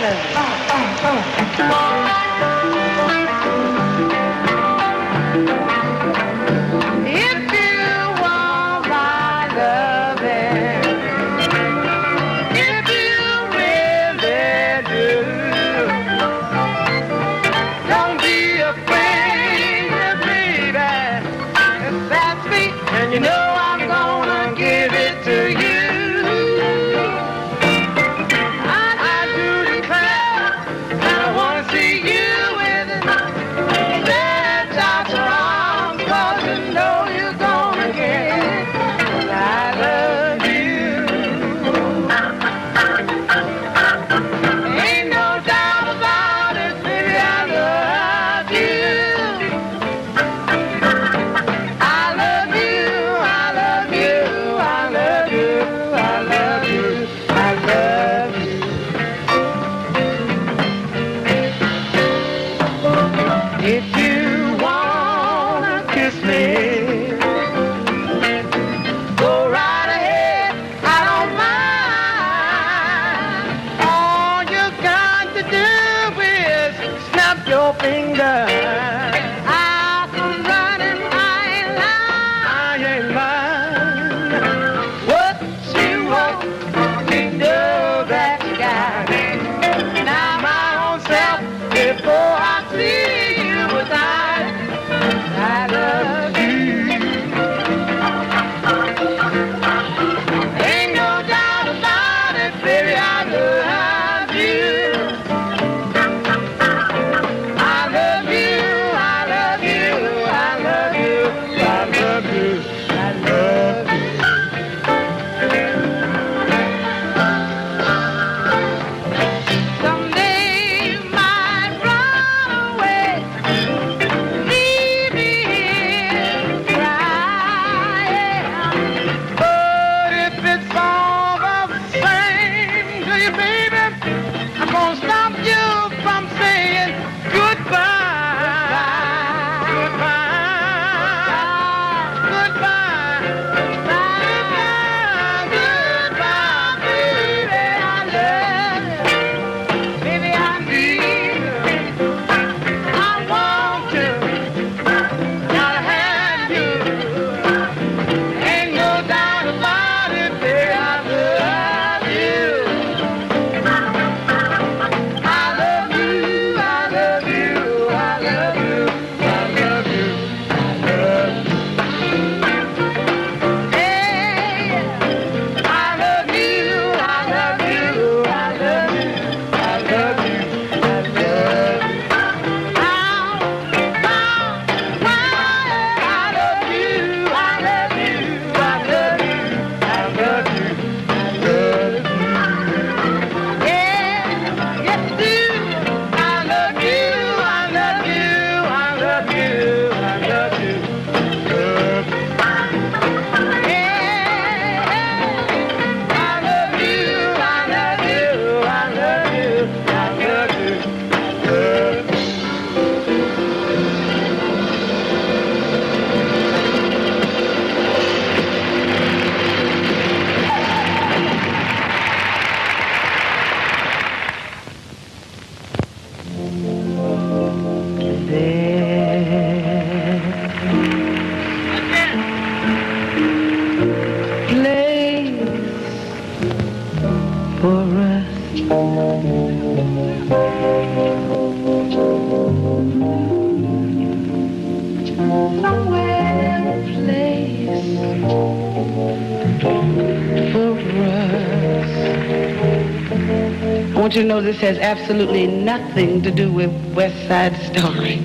I want you to know this has absolutely nothing to do with West Side Story.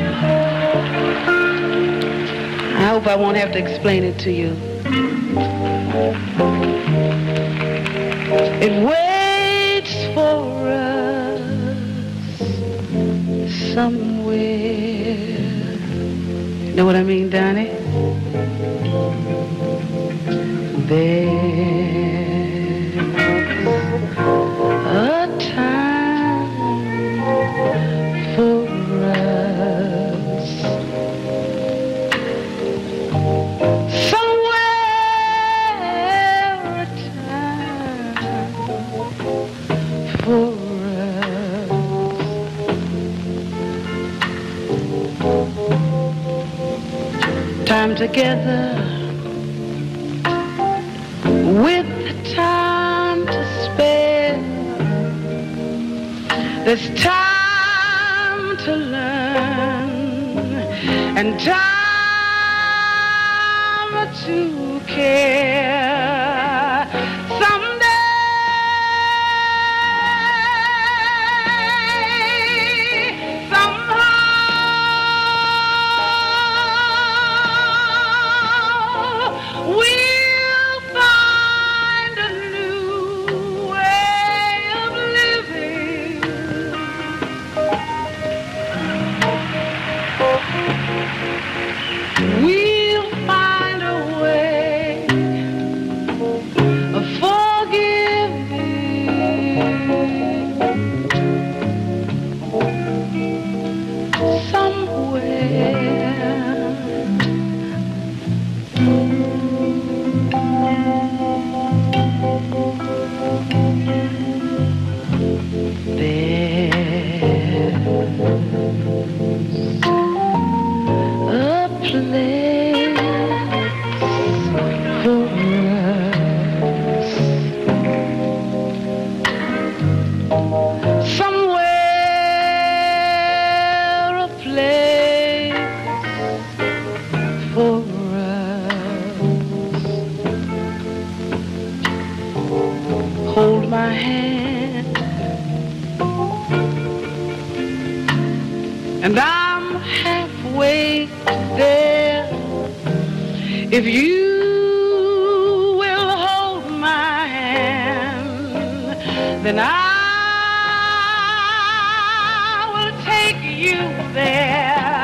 I hope I won't have to explain it to you. It waits for us somewhere. Know what I mean, Donny? There's a time for us somewhere, a time for us. time together with time to spare. There's time to learn and time to care. Someday, somehow, we'll find a new way of living. We'll find a way of forgiving somewhere. Hold my hand, and I'm halfway there. If you will hold my hand, then I will take you there.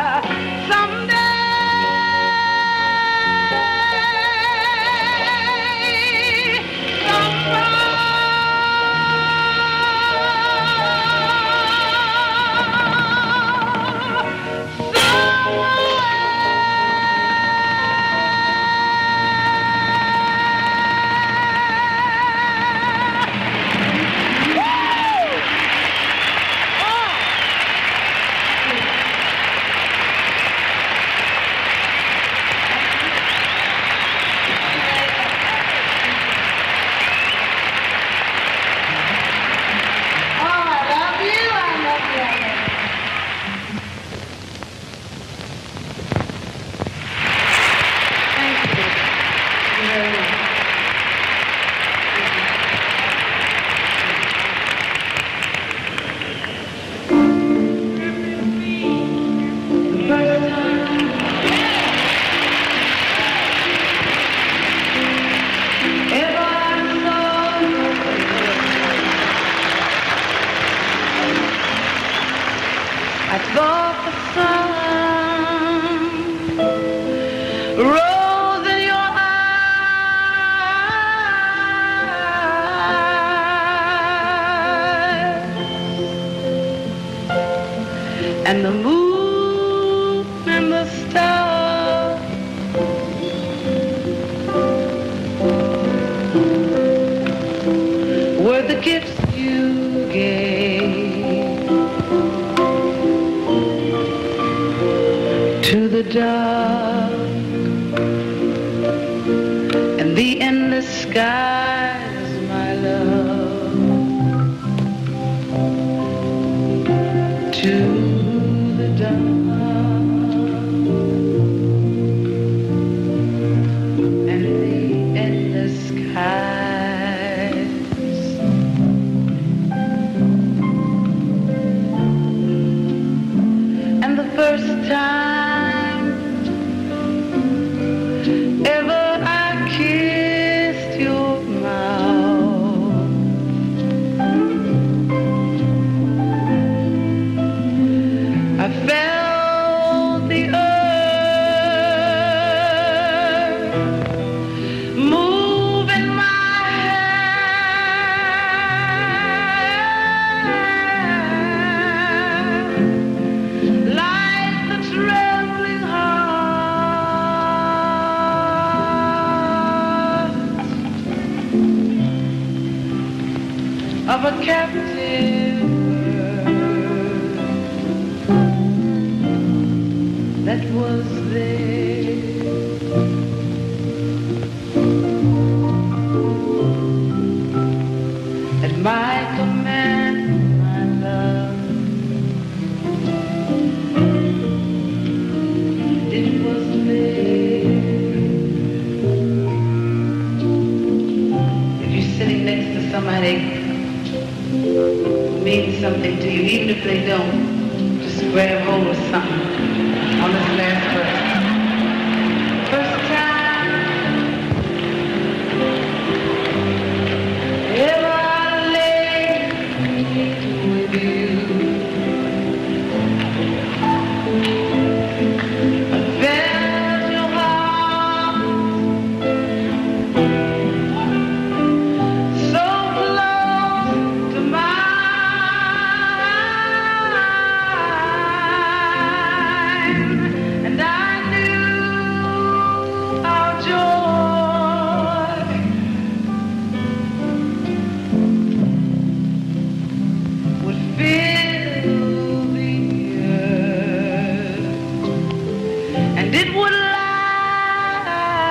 And the moon and the stars were the gifts you gave to the dark and the endless skies, my love, to time ever I kissed your mouth, I felt the earth move in my hand, like the trembling heart of a captive bird that was there. seriously don't just grab hold of something on this last verse. First time ever I lay with you, I felt your heart so close to mine, and I knew our joy would fill the earth, and it would last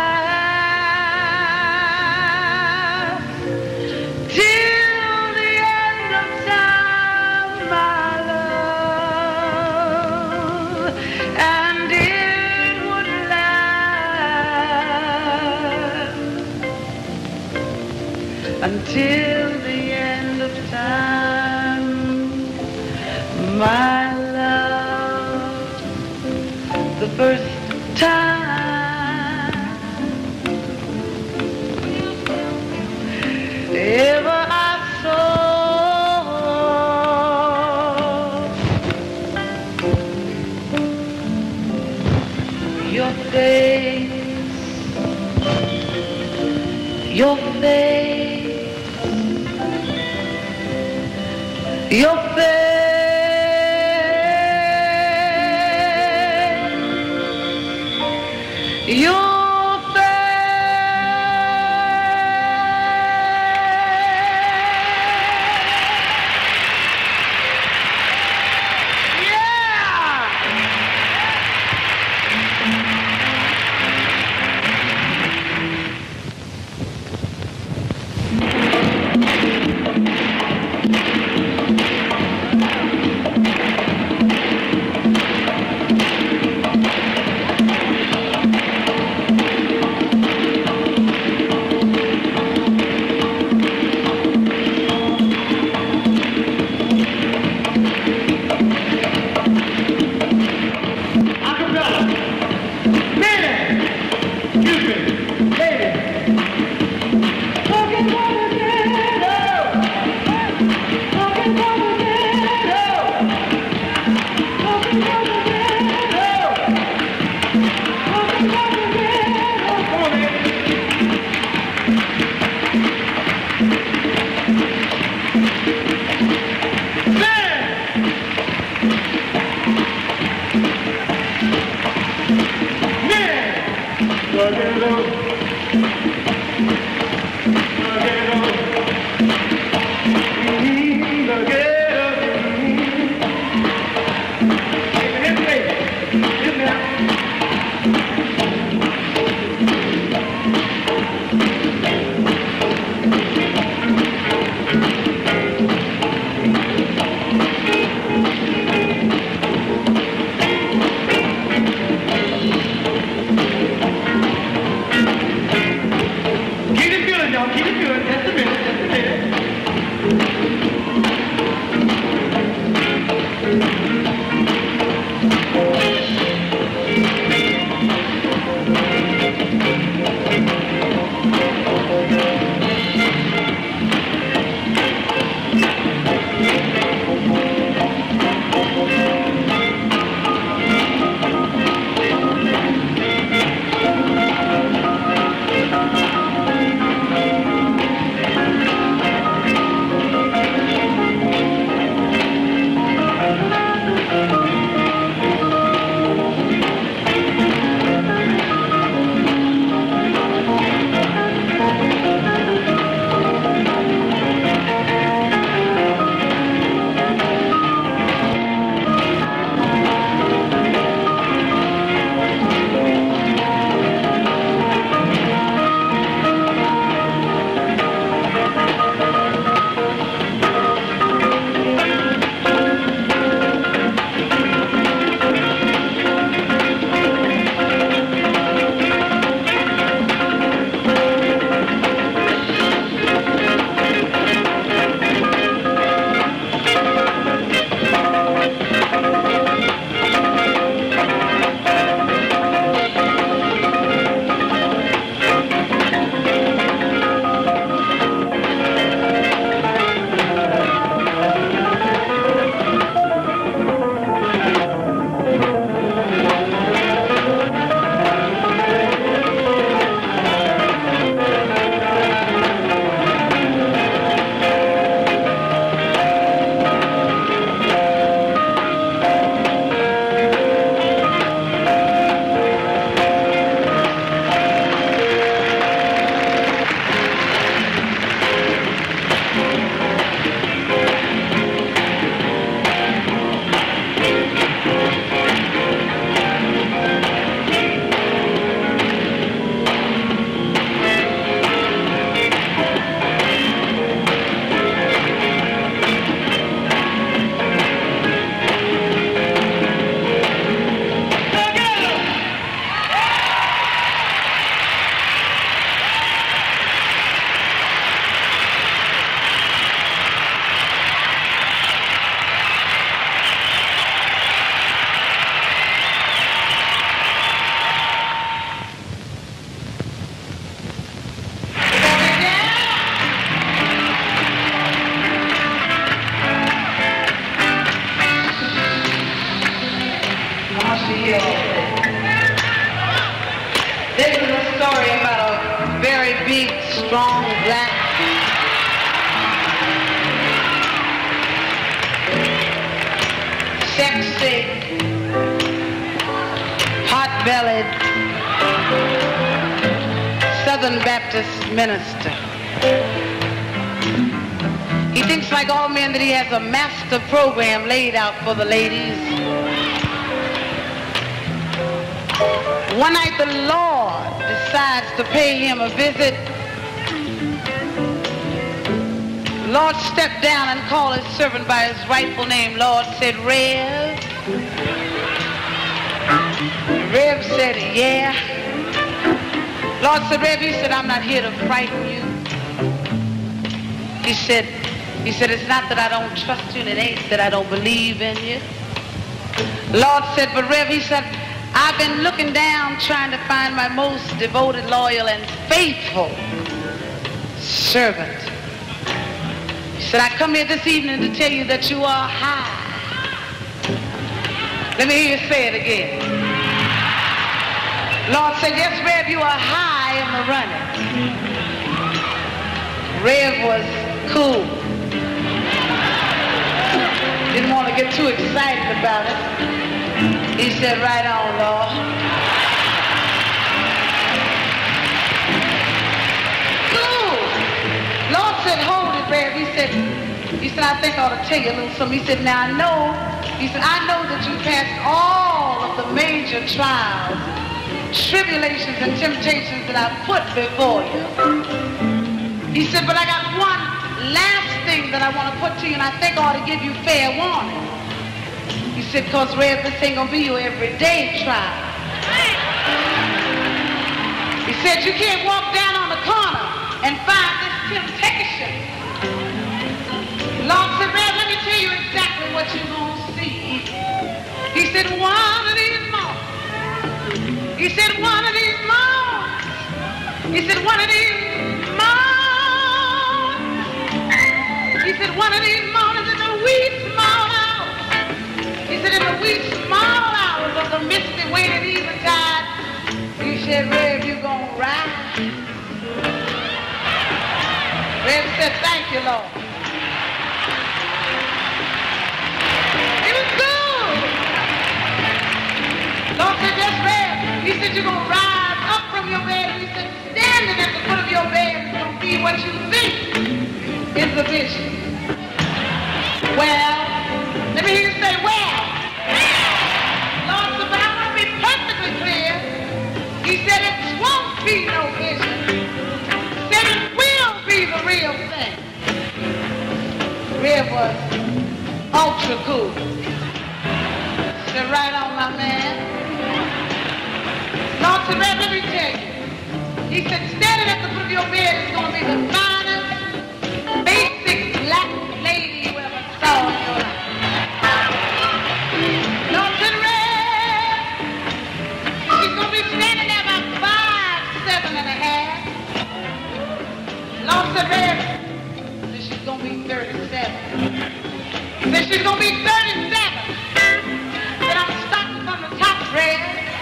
till the end of time, my love, and it would last until the end of time, my love. The first time ever I saw your face, your face, your face, your face. Yeah! This is a story about a very big, strong black sexy, hot-bellied Southern Baptist minister. He thinks like all men that he has a master program laid out for the ladies. One night the Lord decides to pay him a visit. The Lord stepped down and called his servant by his rightful name. Lord said, Rev. Rev said, yeah. Lord said, Rev, he said, I'm not here to frighten you. He said, it's not that I don't trust you and it ain't that I don't believe in you. Lord said, but Rev, he said, I've been looking down trying to find my most devoted, loyal, and faithful servant. He said, I come here this evening to tell you that you are high. Let me hear you say it again. Lord said, yes, Rev, you are high in the running. Rev was cool. Didn't want to get too excited about it. He said, right on, Lord. Cool. Lord said, hold it, Rev. He said, I think I ought to tell you a little something. He said, now I know that you passed all of the major trials, tribulations, and temptations that I put before you. He said, but I got one last thing that I want to put to you, and I think I ought to give you fair warning. He said, because Rev, this ain't gonna be your everyday trial. He said, you can't walk down on the corner and find this temptation. Lord said, Rev, let me tell you exactly what you're gonna see. He said, one of these mornings. He said, one of these mornings. He said, one of these mornings. He said, one of these mornings in the wee small hours. He said, in the wee small hours of the misty waiting eventide, he said, Rev, you gonna ride. Rev said, thank you, Lord. It was good. Lord said, yes, Rev. He said, you're gonna rise up from your bed. He said, standing at the foot of your bed is gonna be what you think is the vision. Well, let me hear you say, well. Lord said, but I want to be perfectly clear. He said, it won't be no vision. He said, it will be the real thing. Rev was ultra cool. He said, right on, my man. Lord said, Rev, let me tell you. He said, standing at the foot of your bed is going to be the finest, basic black lady you ever saw in your life. Lord said, Rev, she's going to be standing there about 5'7" and a half. Lord said, Rev, she's going to be 37. He said, she's going to be 37. Then I'm starting from the top, Rev.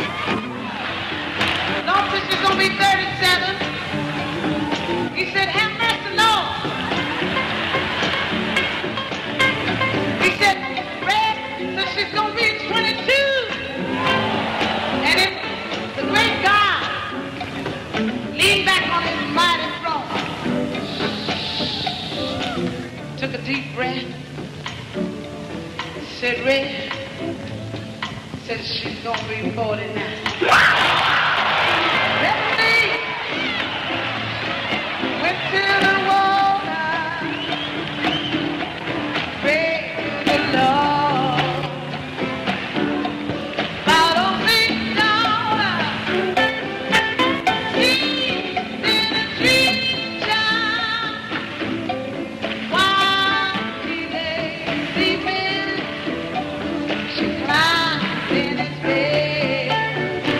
Lord said, she's going to be 37. He said, have mercy, Lord. He said, Rev, so she's going to be 22. And if the great God leaned back on his mighty throne, took a deep breath, said, Rev, said she's going to be 49. Went to the water, prayed to the Lord. Follow me, daughter. She's in a tree, child. While she lay sleeping, she climbed in his bed.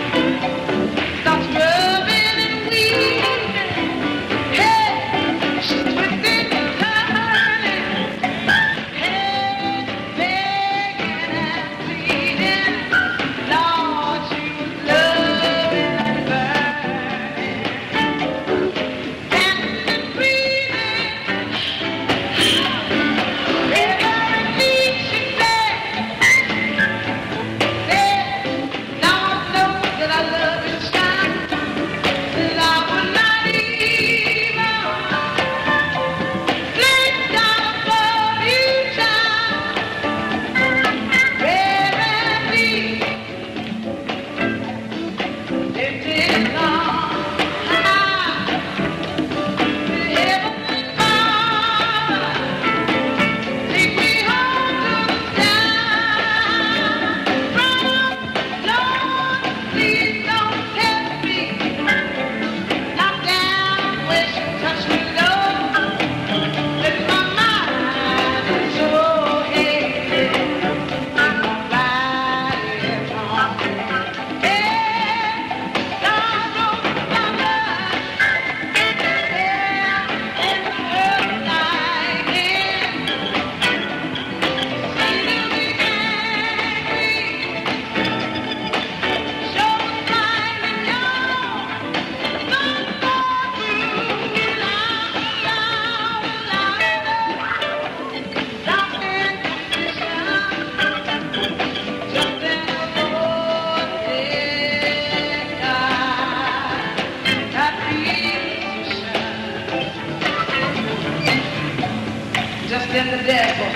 than the devil.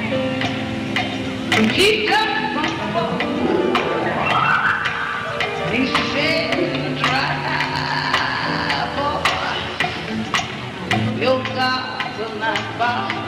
He just he said, drive, boy, your gods are not far.